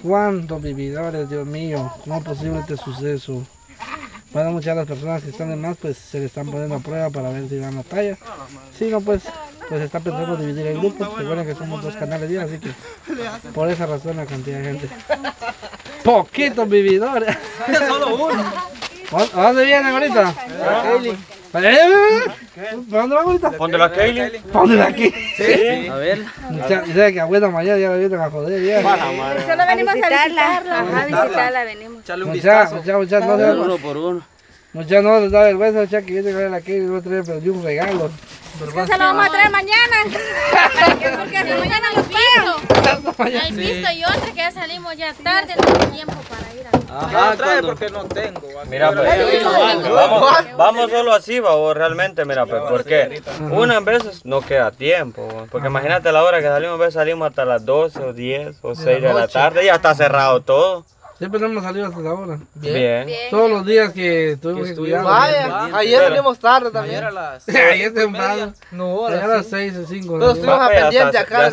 ¿Cuántos vividores, Dios mío? ¿Cómo es posible este suceso? Bueno, muchas de las personas que están de más, pues se le están poniendo a prueba para ver si dan la talla. Si no, pues está pensando dividir el grupo. Recuerden que somos 2 canales ya, así que por esa razón la cantidad de gente. Poquitos vividores. Solo uno. ¿A dónde vienen ahorita? ¿Para dónde van ahorita? ¿Ponte la Kaylee? Póndela aquí. Sí. A ver. Dice que abuela mañana ya la vienen a joder. Ya. Solo venimos a visitarla. Ajá, a visitarla venimos. Echarle un vistazo. Muchachos, no se Uno por uno. muchachos, no les da vergüenza, muchachos, que viene a ver aquí y no trae pero un regalo. Es que se lo vamos a traer mañana. Porque hasta mañana los veo. Ya he visto y otra que ya salimos ya tarde, no hay tiempo para ir a... Ajá, trae porque no tengo. Mira, pues, vamos solo así, vos, realmente, mira, pues, porque unas veces no queda tiempo, porque imagínate la hora que salimos, a veces salimos hasta las 12 o 10 o 6 de la tarde y ya está cerrado todo. Siempre no hemos salido hasta ahora. Bien. Todos los días que tuvimos que cuidar. Vaya, ayer salimos tarde también. Ayer temprano. No, a las 6 o 5. Pero estuvimos a pendiente acá,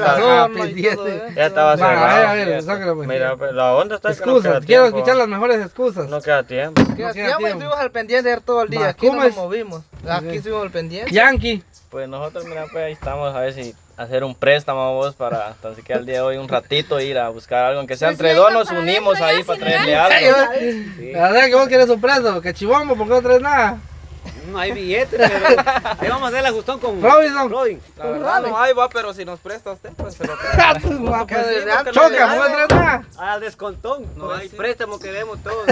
Ya estaba cerrado. A ver, sácalo, pues. Mira, pues, la onda está que no Excusas, queda quiero tiempo. escuchar las mejores excusas. No queda tiempo. Estuvimos al pendiente todo el día. Aquí no nos movimos. Aquí estuvimos al pendiente. Yankee. Pues nosotros, mira, pues ahí estamos a ver si hacer un préstamo a vos para tan siquiera el día de hoy un ratito ir a buscar algo, aunque sea entre dos nos unimos ahí para traerle algo. La verdad que vos querés un preso, que chivombo, ¿por qué no traes nada? No hay billetes, pero ahí vamos a hacer la gustón con Robinson. La verdad no hay, va, pero si nos presta usted, pues se lo trae. Choca, ¿no traes nada? Al descontón, no hay préstamo que demos todos.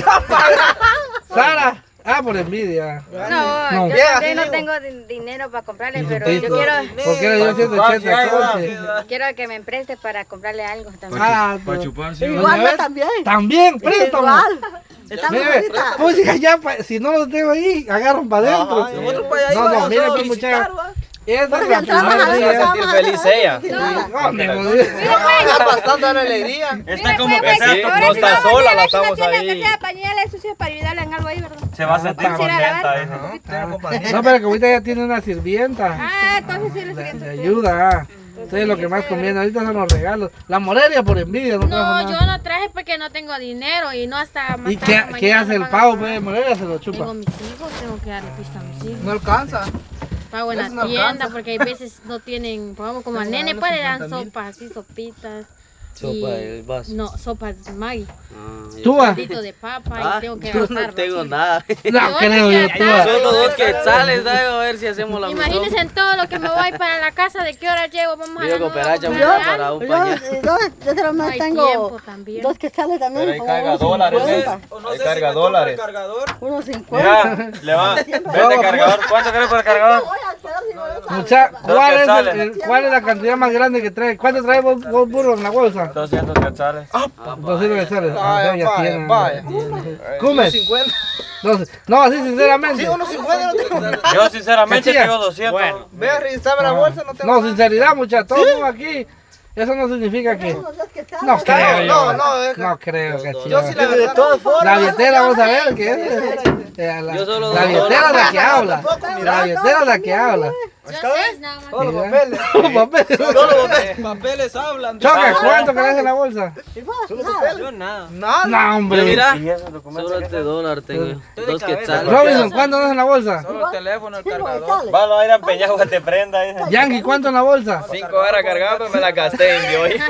Sara. Por envidia. No, yo también no tengo dinero para comprarle, pero yo quiero... ¿Por qué le dio 180? Quiero que me preste para comprarle algo también. Para chuparse. Igual yo también. También, préstamo. Igual. Estamos ahorita. Pues ya, si no lo tengo ahí, agarran para adentro. No, mire, pues muchachos. Esa es la primera Se va a sentir feliz ella. No, me bastante alegría. Está como que Sí, no está sola, la estamos ahí. Que sea pañales sucios para ayudarle en algo ahí, ¿verdad? se va a sentir contenta. No, pero que ahorita ya tiene una sirvienta. Entonces sí le siguiente. Le ayuda. Entonces lo que más conviene ahorita son los regalos. La Morelia por envidia. No, yo no traje porque no tengo dinero y no hasta más ¿Y tarde qué mañana hace el van a pavo? pagar. Pues Morelia se lo chupa. Tengo mis hijos, tengo que darle pista a mis hijos. No alcanza. Pago en Eso no la tienda alcanza. porque hay veces no tienen, pongamos como al nene pues le dan sopas, así sopitas. Sopa del vaso. No, sopas de Maggi. ¿Tú vas? Caldito de papa y tengo que yo gastarlo. no tengo así. nada. No creo yo. Tú vas. Solo 2 quetzales, ¿sabes? A ver si hacemos la Imagínense en todo lo que me voy para la casa, de qué hora llego, vamos a Yo la cooperar ya nueva, para un Yo pañal. solo más hay tengo tiempo también. 2 quetzales también. Pero ahí carga dólares, ahí carga dólares. Unos 50. Mira, le va. Vende cargador. ¿Cuánto querés por el cargador? Mucha, Dos quetzales. ¿cuál es la cantidad más grande que trae? ¿Cuánto trae vos burro en la bolsa? 200 quetzales. 200 quetzales. Vaya. ¿Comes? 50. No, así sinceramente. Sí, unos 50 no tengo nada. Yo sinceramente Cachilla. tengo 200. Bueno. Ve a registrarme la bolsa, no tengo No, nada. sinceridad, muchachos. Todos aquí. Eso no significa que. No creo yo. No creo que Yo sí, la De verdad. todas formas. La billetera, vamos a ver. Yo solo La doy billetera es la dólares. que habla. La billetera es la que habla. Yo 6 nada más. Todos los papeles. Papeles hablan. Choca, ¿cuánto querés en la bolsa? Yo nada. Nada. No, hombre. Mira, ¿Y esos documentos? solo este dólar tengo. 2 quetzales. Robinson, ¿cuánto tenés en la bolsa? Solo el teléfono, el cargador. Vamos a ir a empeñar que te prenda. Dice. Yankee, ¿cuánto en la bolsa? 5 horas cargando me la gasté en hoy.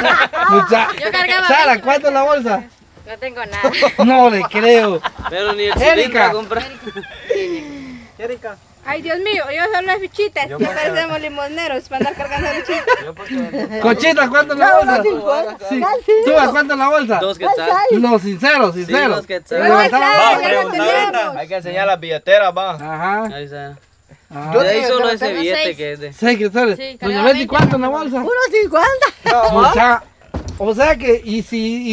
Yo cargaba Sara, ¿cuánto en la bolsa? No tengo nada. No le creo. Pero ni el Erika. cilindro a comprar. Erika. Ay, Dios mío, yo solo fichitas. Ya parecemos limoneros para andar cargando fichitas. Conchita, ¿cuánto en la bolsa? Sí. ¿Tú cuánto en la bolsa? 2 quetzales. No, sincero, Sí, sincero. 2 quetzales. Va, pregunta ahorita. Hay que enseñar las billeteras, va. Ajá. Ahí está. Ah. De ahí solo ese tengo billete 6. que es de. 6 quetzales. Sí, Doña cargaba Betty, ¿cuánto en la bolsa? Unos 50. O sea que, y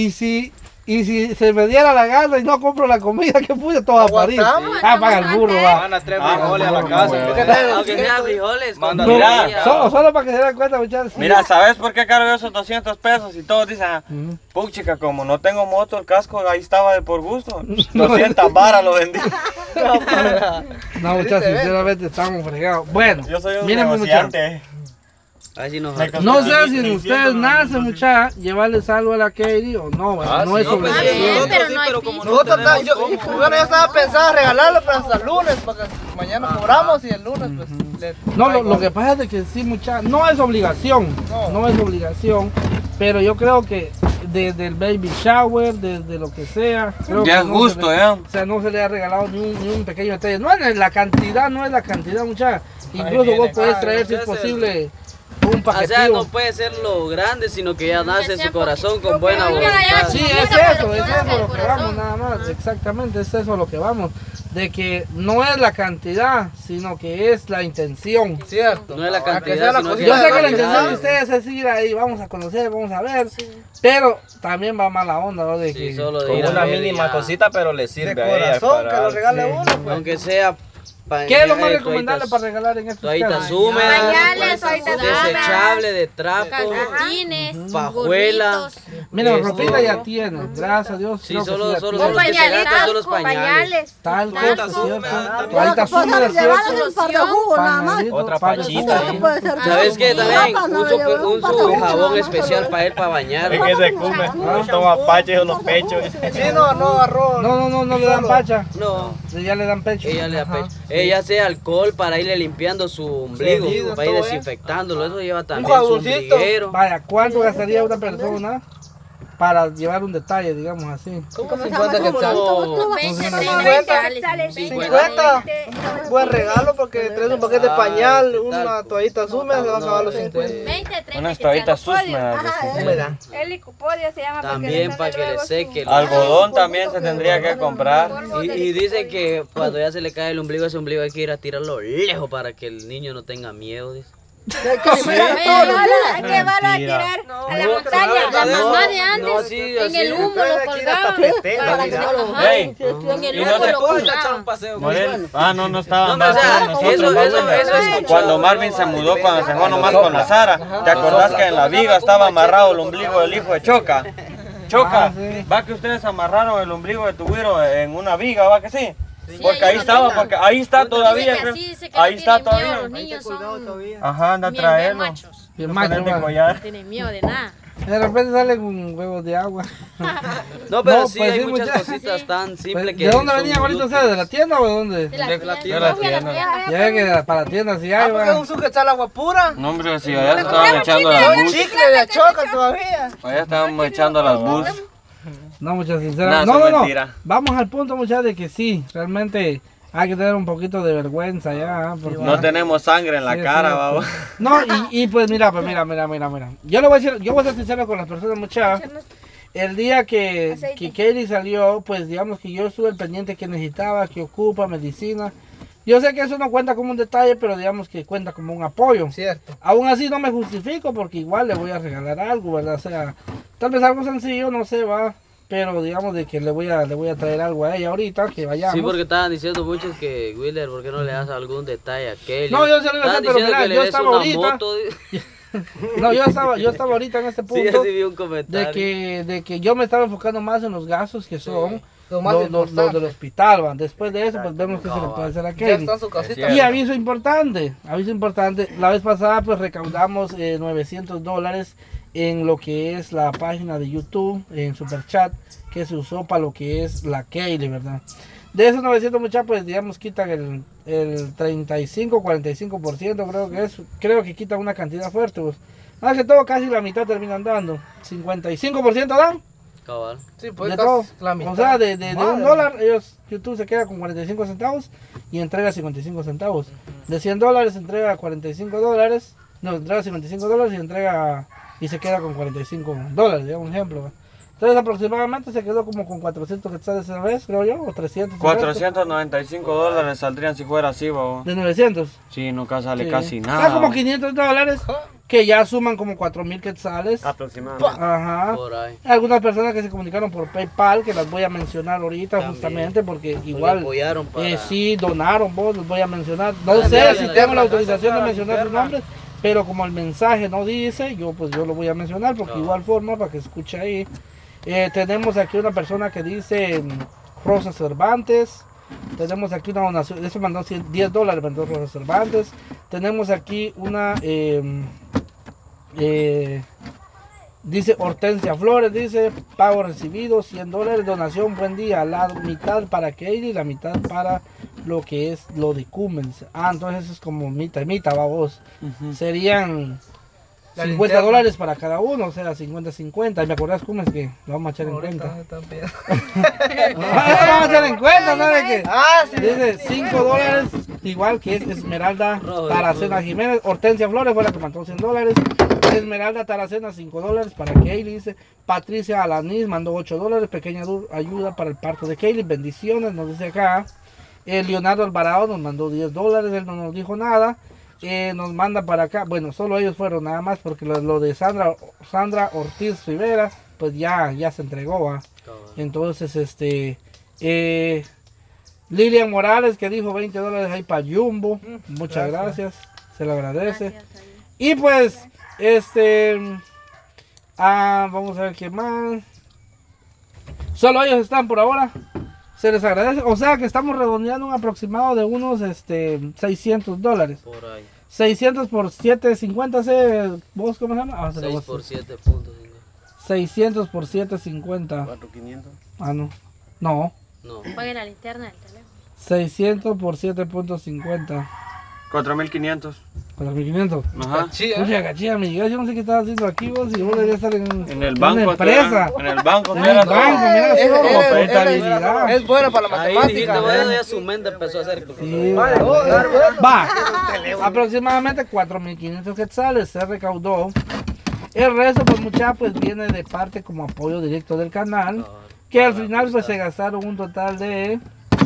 si se me diera la gana y no compro la comida que puse todo a París. Paga el burro, va. Manda 3 frijoles a la casa. Aunque sea frijoles, manda No, Mira. solo para que se den cuenta, muchachos. Mira, ¿sabes por qué cargo esos 200 pesos? Y todos dicen, puchica, como no tengo moto, el casco ahí estaba de por gusto. 200 varas lo vendí. No, muchachos, sinceramente estamos fregados. Bueno, Yo soy un miren, muchachos. negociante. A ver si nos No sé si en ustedes nacen, mucha, llevarles algo a la Katie o no, ¿verdad? No es obligación. pero como Nosotros, bueno, yo estaba pensando regalarlo pero hasta el lunes, porque mañana cobramos y el lunes pues... No, lo que pasa es de que sí, mucha, no es obligación, no es obligación, pero yo creo que desde el baby shower, desde lo que sea, creo Ya que es no justo, se le, ya. o sea, no se le ha regalado ni un pequeño detalle. No es la cantidad, mucha. Incluso vos podés traer, si es posible, un O paquetito. sea, no puede ser lo grande, sino que ya nace en su corazón con buena voluntad. Sí, es eso lo que vamos, nada más, exactamente, es eso lo que vamos, de que no es la cantidad, sino que es la intención. Cierto. No es la Que sea cantidad, la sino que Yo cosita sé que la de intención de calidad. ustedes es ir ahí, vamos a conocer, vamos a ver, pero también va mala onda, ¿no? De Sí, que solo de Con ir a una ver y mínima ya. cosita, pero le De sirve a ella corazón, que para... lo regale Sí. uno, pues. Aunque sea ¿qué es lo más pañales, recomendable toallitas- para regalar en estos Toallitas casos? húmedas, Pañales, toallitas desechable de trapo, calcetines, pajuela. gorritos. Mira, Esto- ropita ya tiene, gracias a Dios. Sí, creo que solo ya son tiene. los que se gastan son los pañales. pañales. Tal cosa, Talco. ¿cierto? Toallitas Toallitas húmedas, llevarles ¿cierto? un par de jugos nada más. Pañalito, Otra par de pachita, jugos. Eso puede ser. ¿Sabes qué? También Papas, no, un llevar un par de jugos jabón nada más, especial solo- para él para bañar. Es que se come, toma paches en los pechos. Sí, no agarró. No le dan pacha, No, ya le dan pecho. ella le da pecho. Ella hace alcohol para irle limpiando su ombligo, ombligo, para ir todo desinfectándolo. Eso lleva también su jaboncito. ombliguero. Vaya, ¿cuánto gastaría una persona para llevar un detalle, digamos así? Como ¿Cómo se 50 llama? quetzales. Como 20, 50. 30 50. Buen regalo porque traes un paquete de pañal, una toallita húmeda, se va a acabar los 50. 20, 30 Unas toallitas húmedas. Húmeda. El licopodio se llama. También para que le seque. Algodón también se tendría que comprar. Y dicen que cuando ya se le cae el ombligo, ese ombligo hay que ir a tirarlo lejos para que el niño no tenga miedo. Dice. Hay que llevarlo a tirar a la montaña. La mamá de antes, No, sí, en así. el humo lo colgaban. Para que no Ey, en el y no humo se lo puede colgaban. Morel, no No, estaban pero, o más sea, con nosotros. eso he Marvin. escuchado. Cuando Marvin se mudó, cuando se fue nomás con la Sara, ¿te acordás que en la viga estaba amarrado el ombligo del hijo de Choca? Choca, Ah, sí. va que ustedes amarraron el ombligo de tu güiro en una viga, va que sí. Sí, Porque ahí ahí lo estaba, tengo. porque ahí está Dice todavía. que creo. así dice que Ahí no está tienen miedo, todavía. los niños son Ajá, anda a bien traerlo. machos. Bien No macho, tienen ni man. collar. No tienen miedo de nada. De repente salen con huevos de agua. No, pero No, sí pues hay sí, muchas muchachos. cositas tan simples Pues, que. ¿de dónde son venían ahorita útiles. ustedes? ¿De la tienda o de dónde? De la tienda. De la tienda. Ya ve que para la tienda sí hay, Porque va. un suquetzal agua pura. No, hombre, si allá se estaban echando las Un bus. chicle de choca todavía. Allá estaban echando las bus. No, muchas Nah, sinceramente. eso No, es no, mentira. no. Vamos al punto, muchachos, de que sí, realmente hay que tener un poquito de vergüenza ya. Porque, No tenemos sangre en la Sí, cara, sí, babo. No, y pues mira. Yo le voy a decir, yo voy a ser sincero con las personas, muchachos. El día que Katie salió, pues digamos que yo estuve al pendiente que necesitaba, que ocupa, medicina. Yo sé que eso no cuenta como un detalle, pero digamos que cuenta como un apoyo. Cierto. Aún así no me justifico porque igual le voy a regalar algo, ¿verdad? O sea, tal vez algo sencillo, no sé, va. Pero digamos de que le voy a traer algo a ella ahorita, que vayamos. Sí, porque estaban diciendo muchos que, Willer, ¿por qué no le das algún detalle a Kelly? No, yo se lo iba a hacer, Estaban pero diciendo mira, que le yo des estaba una ahorita. moto. No, yo estaba ahorita en este Sí, punto así vi un comentario. de que yo me estaba enfocando más en los gastos que son Lo más los importante. del hospital, ¿va? Después de eso, pues vemos qué se le puede hacer a Ya Kelly. está en su casita. cierto. Y aviso importante, la vez pasada pues recaudamos $900 en lo que es la página de YouTube, en Superchat, que se usó para lo que es la Kaylee, ¿verdad? De esos 900 muchachos, pues digamos quitan el 35-45% creo que quitan una cantidad fuerte, pues. Más que todo casi la mitad terminan dando, 55% dan. Cabal. Sí, pues De casi todo. la mitad. O sea, de Madre. $1, YouTube se queda con 45 centavos y entrega 55 centavos. De $100 entrega $45, no, entrega $55 y entrega y se queda con $45, digamos un ejemplo. ¿va? Entonces aproximadamente se quedó como con 400 quetzales esa vez, creo yo, o 300. $495 saldrían si fuera así, babo. De 900. Sí, nunca sale Sí. casi O nada. sea, como $500 que ya suman como 4,000 quetzales. Aproximadamente. Ajá. Por ahí. Algunas personas que se comunicaron por PayPal, que las voy a mencionar ahorita También. justamente porque Porque igual apoyaron para... sí donaron, vos los voy a mencionar. No sé dale, si dale, tengo la dale, autorización de dale, mencionar sus dale. nombres, pero como el mensaje no dice, yo lo voy a mencionar porque No. igual forma para que escuche ahí. Tenemos aquí una persona que dice Rosa Cervantes. Tenemos aquí una donación, eso mandó $10, mandó Rosa Cervantes. Tenemos aquí una Dice Hortensia Flores, dice, pago recibido, $100, donación, buen día, la mitad para Katie y la mitad para lo que es lo de Cummins. Ah, entonces es como mitad y mitad, va vos. Serían $50 para cada uno, o sea, 50-50. Y me acordás, Cummins, que lo vamos a echar en cuenta. Lo vamos a echar en cuenta, ¿no? De que dice $5, igual que es Esmeralda Taracena Jiménez. Hortensia Flores fue la que mandó $100. Esmeralda Taracena, $5 para Kaylee, dice. Patricia Alanis mandó $8, pequeña ayuda para el parto de Kaylee, bendiciones, nos dice acá. Leonardo Alvarado nos mandó $10, él no nos dijo nada. Nos manda para acá, bueno, solo ellos fueron nada más, porque lo de Sandra Ortiz Rivera, pues ya se entregó, ¿va? Entonces, Lilian Morales, que dijo $20 ahí para Jumbo, muchas gracias, se lo agradece. Y pues, vamos a ver qué más. Solo ellos están por ahora. Se les agradece. O sea que estamos redondeando un aproximado de unos $600. Por ahí. 600 por 7.50. ¿Vos cómo se llama? 6 por 7.5. 600 por 7.50. 4.500. Ah, no. No. No. Pague la linterna del teléfono. 600 por 7.50. 4.500. 4.500. Ajá. Oye, cachilla, mi yo no sé qué estás haciendo aquí vos, y vos deberías estar En el banco. una empresa. En el banco. En el banco, mira, Es buena para la Ahí dijiste, matemática. bueno, ya su mente empezó a hacer. Sí, va, aproximadamente 4.500 quetzales se recaudó. El resto, pues mucha, pues viene de parte como apoyo directo del canal, que al final pues se gastaron un total de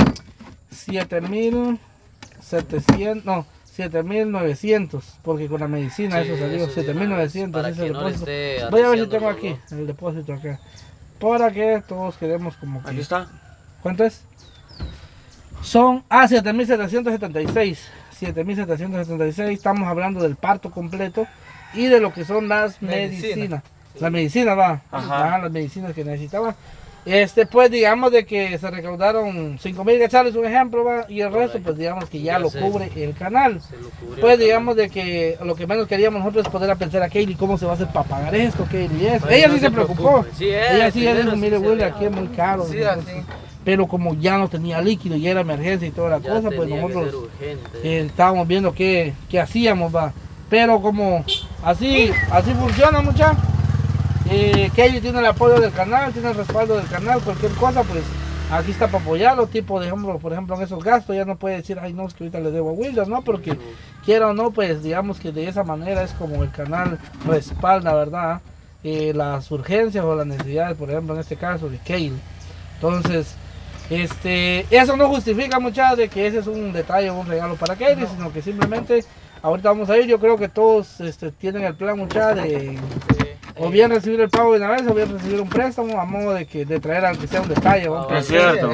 7.900, porque con la medicina eso salió 7.900. ese depósito. Voy a ver si tengo aquí el depósito acá, para que todos quedemos como que... Aquí está. ¿Cuánto es? Son 7.776. 7.776. Estamos hablando del parto completo y de lo que son las medicinas. La medicina va. Ajá. Las medicinas que necesitaban. Pues digamos de que se recaudaron 5.000 quetzales, un ejemplo, va, y el resto pues digamos que ya lo cubre el canal. Pues digamos de que lo que menos queríamos nosotros es poder pensar a Kaylee cómo se va a hacer para pagar esto, Kaylee esto. Ella sí se preocupó. Ella sí dijo, mire Willy, aquí es muy caro. Pero como ya no tenía líquido y era emergencia y toda la cosa, pues nosotros estábamos viendo qué hacíamos, va. Pero como así funciona, muchachos. Kaylee tiene el apoyo del canal, tiene el respaldo del canal, cualquier cosa, pues aquí está para apoyarlo, tipo de ejemplo, por ejemplo, en esos gastos, ya no puede decir, ay no, es que ahorita le debo a Wilder, ¿no? Porque quiera o no, pues digamos que de esa manera es como el canal respalda, ¿verdad? Las urgencias o las necesidades, por ejemplo, en este caso de Kaylee. Entonces, eso no justifica, muchachos, de que ese es un detalle o un regalo para Kaylee, sino que simplemente, ahorita vamos a ir, yo creo que todos tienen el plan, muchachos, de... O bien recibir el pago de una vez, o bien recibir un préstamo a modo de traer aunque sea un detalle. Es cierto.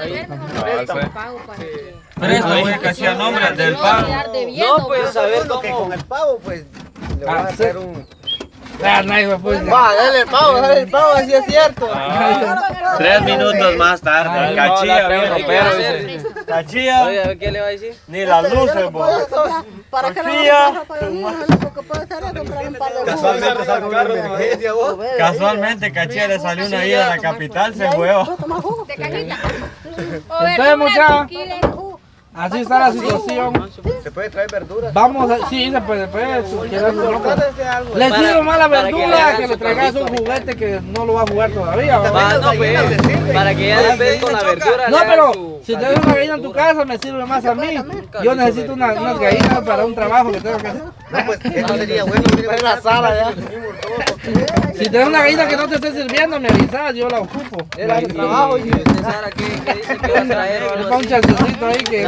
Préstamo que hacía nombre del pago. No, pues saber que cómo. con el pavo, pues, le voy a hacer un... Dale el pavo, así es cierto. 3 minutos más tarde. Cachilla, Cachilla. Oye, a ver, ¿qué le va a decir? Ni las luces, vos. Para que Casualmente salgo de emergencia, vos. Casualmente, Cachilla le salió una ida a la capital, se huevo. De cañita. Entonces, muchachos, así está la situación. Se puede traer verduras. Vamos a... Sí, se puede. Le sirve más la verdura que le traigas un juguete que no lo va a jugar todavía. ¿verdad? No, pues, para que ya después con la verdura. No, pero si tienes una gallina en tu casa me sirve más a mí. Yo necesito unas gallinas para un trabajo que tengo que hacer. No, pues esto sería bueno. En la sala ya. Si tienes una gallina que no te esté sirviendo, me avisas, yo la ocupo. Era el trabajo y... Sara, ¿qué dice que va a traer? Le pongo un chancecito ahí que...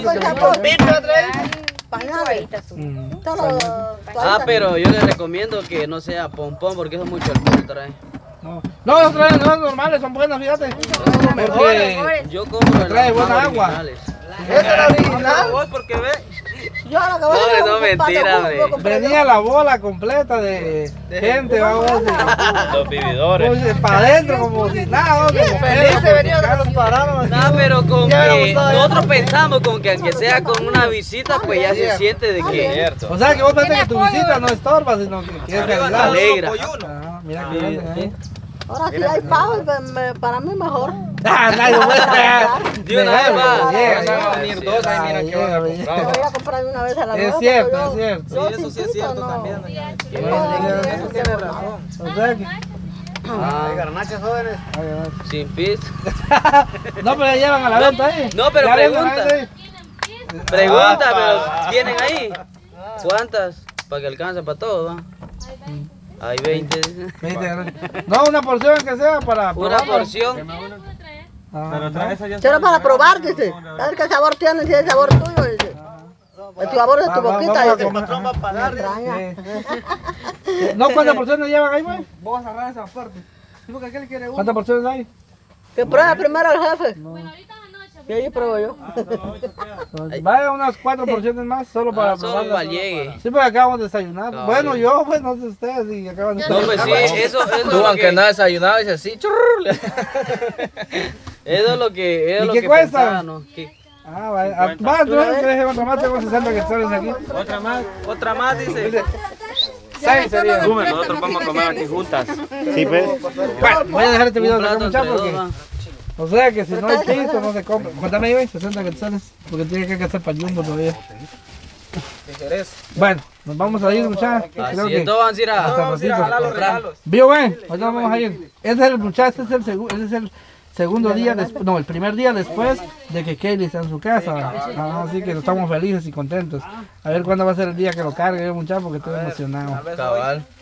Pero yo le recomiendo que no sea pompón porque eso es mucho alcohol trae. No, los traen, no son normales, son buenas, fíjate. Porque yo compro trae las buena más agua. originales. ¿Esa es la original? Vos porque ve. Yo ahora que voy a No, hacer no, un pan de mentira, jugo, hombre. yo compré Venía la bola completa de gente, vamos a ver. Los vividores. Pues, para adentro como si nada, hombre. Feliz de venir que nos pararon. No, pero con Ya hubiera que gustado ya. nosotros pensamos con que aunque sea con una visita, pues ya se siente de que Cierto. O sea que vos pensás que tu visita no estorba, sino que es calidad. alegra. Ah, mira que venden ahí. Ahora sí hay pavo, para mí mejor. Ah, nadie puede. De una vez va. Llega, Van a venir dos, ahí mira que van a Yo comprar. voy a comprar una vez a la Es vez, cierto, pero es cierto. yo Sí, eso sí es sin cierto pito, no. también, doña Betty. Eso Tiene razón. O sea que. Ah, Garnachas jóvenes. sin pis. No, pero ya llevan a la venta ahí. No, pero Ya venden a la pregunta. venta ahí. Pregunta, pero ¿tienen ahí? ¿Cuántas? Para que alcance para todos, ¿va? Hay 20. 20. No, una porción que sea para Una probarlo. porción. Ah, Solo para probar, dice. A ver qué sabor tiene, si es el sabor tuyo, dice. El sabor de tu boquita, vamos a dice. comer. Patrón va a pagar. Extraña. No, ¿cuántas porciones llevan ahí, güey? Vos a cerrar esa parte. Porque aquel quiere uno. ¿Cuántas porciones hay? Que pruebe primero el jefe. Y ahí pruebo yo. Vaya unas 4 porciones más, solo para Solo probarlas. para llegue. Sí, porque acabamos de desayunar. Cabal. Bueno, yo, pues, no sé ustedes si acaban de No, pues sí, eso es Tú, lo aunque que... no has desayunado, dices así, churr. Eso es lo que... Es ¿Y lo qué que cuesta? pensaba, ¿no? ¿Qué? Ah, vaya. Ah, va, tú quieres otra más, tengo 60 quetzales aquí. Otra más, dice. 6 sería. Sume, nosotros vamos a comer aquí juntas. Sí, pues. Bueno, voy a dejar este video Un de acá, plato muchachos, entre porque... dos, ¿va? O sea que si no hay piso, no se compra. Cuéntame ahí, güey, 60 quetzales. Porque tiene que gastar para Jumbo todavía. Bueno, nos vamos a ir, muchachos. Creo Así que es, todos van a ir a hasta ratito. comprar. Vio, güey, ahorita nos vamos a ir. Este es el muchacho, este es el segundo día después, no, el primer día después de que Kaylee está en su casa. Ah, así que estamos felices y contentos. A ver cuándo va a ser el día que lo cargue, muchachos, porque estoy emocionado. Cabal.